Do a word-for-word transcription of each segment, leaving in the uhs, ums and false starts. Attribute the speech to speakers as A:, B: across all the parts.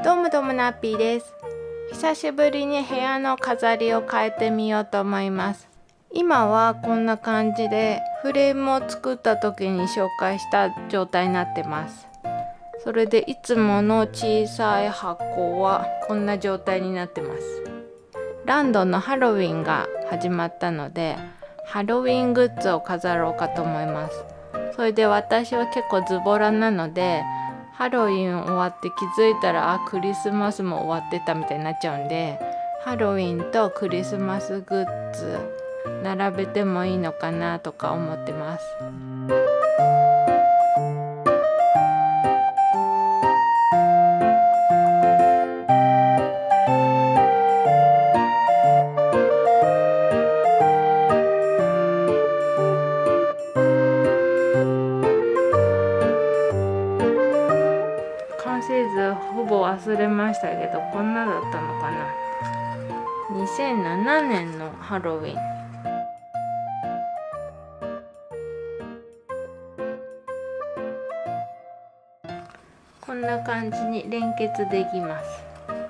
A: どうもどうもナッピーです。久しぶりに部屋の飾りを変えてみようと思います。今はこんな感じでフレームを作った時に紹介した状態になってます。それでいつもの小さい箱はこんな状態になってます。ランドンのハロウィンが始まったのでハロウィングッズを飾ろうかと思います。それで私は結構ズボラなのでハロウィン終わって気づいたらあクリスマスも終わってたみたいになっちゃうんで、ハロウィンとクリスマスグッズ並べてもいいのかなとか思ってます。完成図ほぼ忘れましたけど、こんなだったのかな。にせんななねんのハロウィン。こんな感じに連結できます。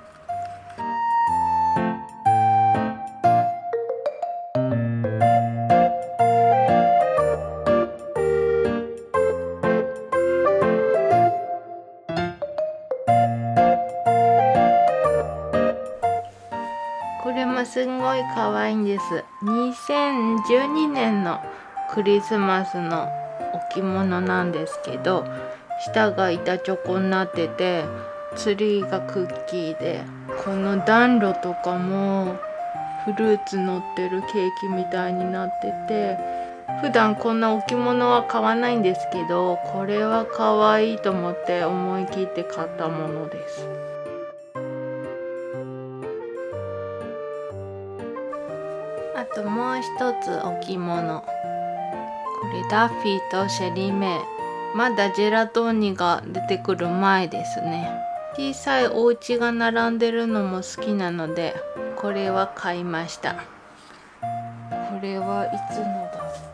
A: これもすんごい可愛いんです。にせんじゅうにねんのクリスマスの置物なんですけど、下が板チョコになってて、ツリーがクッキーで、この暖炉とかもフルーツ乗ってるケーキみたいになってて、普段こんな置物は買わないんですけど、これは可愛いと思って思い切って買ったものです。あともう一つ置物。これダッフィーとシェリーメイ。まだジェラトーニが出てくる前ですね。小さいお家が並んでるのも好きなので、これは買いました。これはいつのだろう。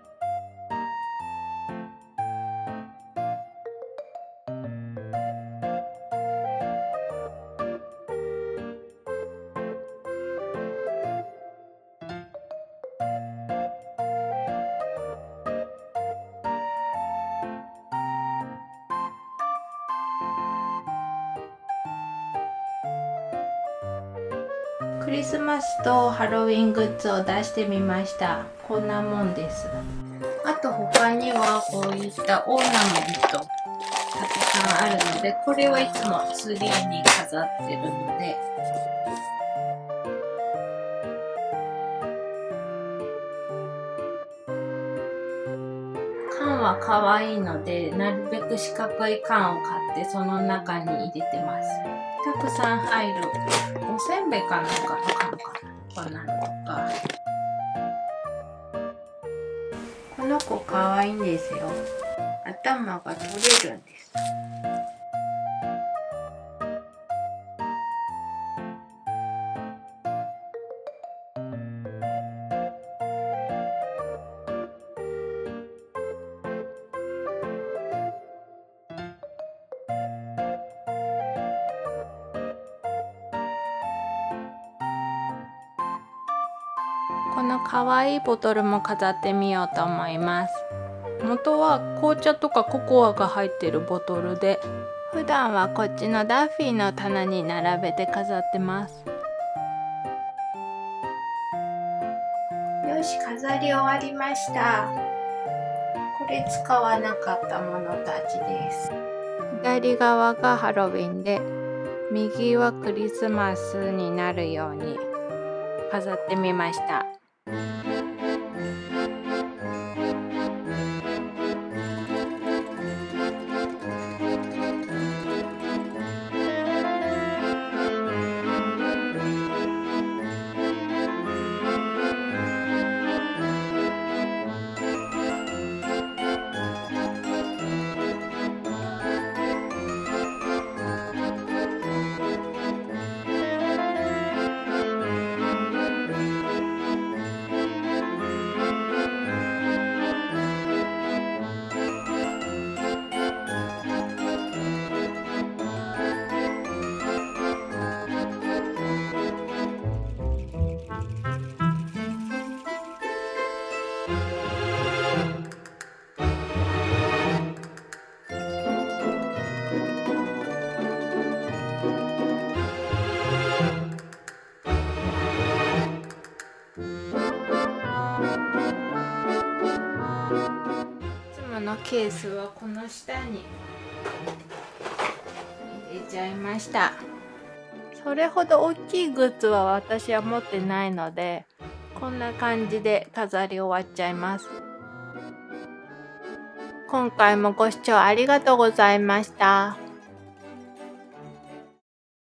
A: クリスマスとハロウィングッズを出してみました。こんなもんです。あと他にはこういったオーナメントたくさんあるので、これはいつもツリーに飾ってるので、缶は可愛いので、なるべく四角い缶を買ってその中に入れてます。たくさん入るおせんべいかなんかの缶かな、こんなのとか。この子可愛いんですよ。頭が取れるんです。この可愛いボトルも飾ってみようと思います。元は紅茶とかココアが入ってるボトルで、普段はこっちのダッフィーの棚に並べて飾ってます。よし、飾り終わりました。これ使わなかったものたちです。左側がハロウィンで、右はクリスマスになるように飾ってみました。 のケースはこの下に入れちゃいました。それほど大きいグッズは私は持ってないので、こんな感じで飾り終わっちゃいます。今回もご視聴ありがとうございました。